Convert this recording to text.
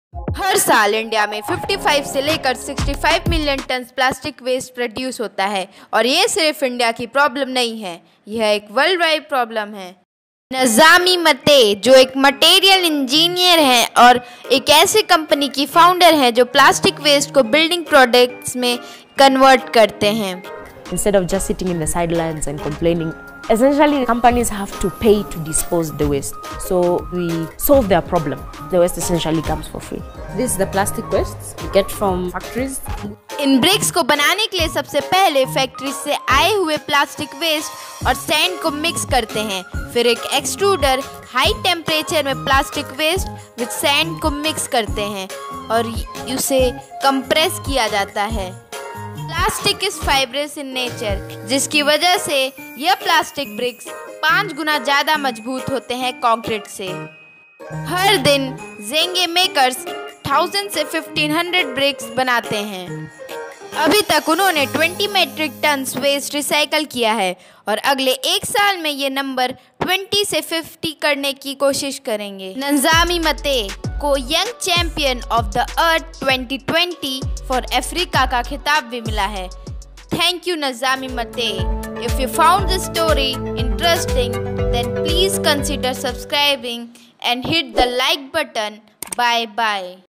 हर साल इंडिया में 55 से लेकर 65 million tonne plastic waste produce होता है और ये सिर्फ इंडिया की प्रॉब्लम नहीं है, यह एक वर्ल्ड वाइड प्रॉब्लम है। नज़ामी मते, जो एक मटेरियल इंजीनियर हैं और एक ऐसी कंपनी की फाउंडर हैं जो प्लास्टिक वेस्ट को बिल्डिंग प्रोडक्ट्स में कन्वर्ट करते हैं। Instead of just sitting in the sidelines and complaining, essentially companies have to pay to dispose the waste. So we solve their problem. The waste essentially comes for free. This is the plastic waste we get from factories. इन bricks को बनाने के लिए सबसे पहले factory से आए हुए प्लास्टिक वेस्ट और सैंड को मिक्स करते हैं। फिर एक एक्सट्रूडर हाई टेम्परेचर में प्लास्टिक वेस्ट विद सैंड को मिक्स करते हैं और उसे कंप्रेस किया जाता है। Plastic is fibrous in nature, जिसकी वजह से यह प्लास्टिक ब्रिक्स 5 गुना ज़्यादा मजबूत होते हैं कंक्रीट से। हर दिन जेंगे मेकर्स 1000 से 1500 ब्रिक्स बनाते हैं। अभी तक उन्होंने 20 मेट्रिक टन वेस्ट रिसाइकल किया है और अगले 1 साल में ये नंबर 20 से 50 करने की कोशिश करेंगे। नज़ामी मते को young champion of the earth 2020 for Africa का खिताब भी मिला है। Thank you Nzambi Matee. If you found this story interesting then please consider subscribing and hit the like button. Bye bye.